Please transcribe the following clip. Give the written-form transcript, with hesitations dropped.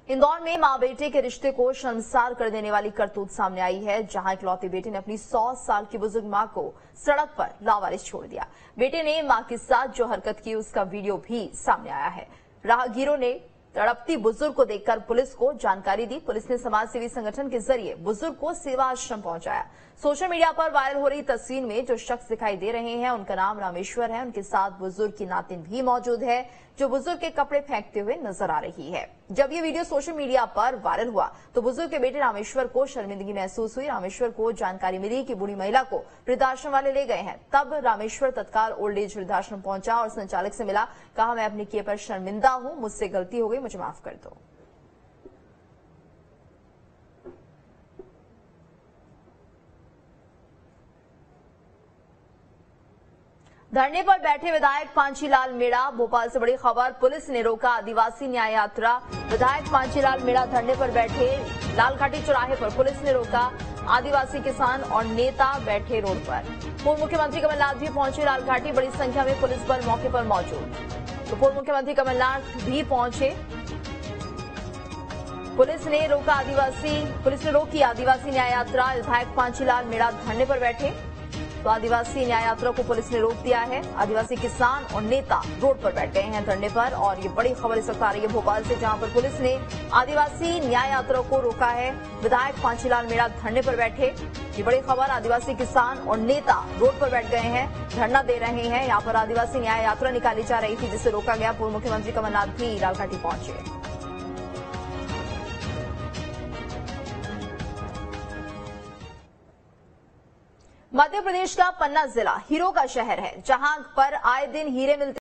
इंदौर में मां बेटे के रिश्ते को शर्मसार कर देने वाली करतूत सामने आई है, जहां इकलौते बेटे ने अपनी 100 साल की बुजुर्ग मां को सड़क पर लावारिस छोड़ दिया। बेटे ने मां के साथ जो हरकत की उसका वीडियो भी सामने आया है। राहगीरों ने तड़पती बुजुर्ग को देखकर पुलिस को जानकारी दी। पुलिस ने समाज सेवी संगठन के जरिए बुजुर्ग को सेवा आश्रम पहुंचाया। सोशल मीडिया पर वायरल हो रही तस्वीर में जो शख्स दिखाई दे रहे हैं उनका नाम रामेश्वर है। उनके साथ बुजुर्ग की नातिन भी मौजूद है, जो बुजुर्ग के कपड़े फेंकते हुए नजर आ रही है। जब ये वीडियो सोशल मीडिया पर वायरल हुआ तो बुजुर्ग के बेटे रामेश्वर को शर्मिंदगी महसूस हुई। रामेश्वर को जानकारी मिली कि बूढ़ी महिला को वृद्धाश्रम वाले ले गए हैं। तब रामेश्वर तत्काल ओल्ड एज वृद्धाश्रम पहुंचा और संचालक से मिला। कहा, मैं अपने किए पर शर्मिंदा हूं, मुझसे गलती हो गई, मुझे माफ कर दो। धरने पर बैठे विधायक पांचीलाल मीणा। भोपाल से बड़ी खबर, पुलिस ने रोका आदिवासी न्याय यात्रा। विधायक पांचीलाल मीणा धरने पर बैठे। लालघाटी चौराहे पर पुलिस ने रोका। आदिवासी किसान और नेता बैठे रोड पर। पूर्व मुख्यमंत्री कमलनाथ भी पहुंचे लालघाटी। बड़ी संख्या में पुलिस बल मौके पर मौजूद। तो पूर्व मुख्यमंत्री कमलनाथ भी पहुंचे। पुलिस ने रोकी आदिवासी न्याय यात्रा। विधायक पांचीलाल मीणा धरने पर बैठे तो आदिवासी न्याय यात्रा को पुलिस ने रोक दिया है। आदिवासी किसान और नेता रोड पर बैठ गए हैं धरने पर। और ये बड़ी खबर इस वक्त आ रही है भोपाल से, जहां पर पुलिस ने आदिवासी न्याय यात्रा को रोका है। विधायक पांचीलाल मीणा धरने पर बैठे। ये बड़ी खबर, आदिवासी किसान और नेता रोड पर बैठ गए हैं, धरना दे रहे हैं। यहाँ पर आदिवासी न्याय यात्रा निकाली जा रही थी, जिसे रोका गया। पूर्व मुख्यमंत्री कमलनाथ भी लालघाटी पहुंचे। मध्य प्रदेश का पन्ना जिला हीरो का शहर है, जहां पर आए दिन हीरे मिलते